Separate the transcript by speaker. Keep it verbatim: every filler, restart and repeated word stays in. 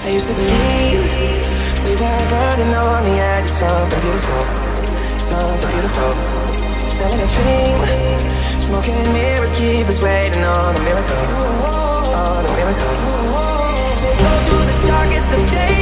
Speaker 1: I used to believe we were burning on the edge of something beautiful, something beautiful. Selling a dream, smoking mirrors keep us waiting on a miracle, on a miracle. So we go through the darkest of days.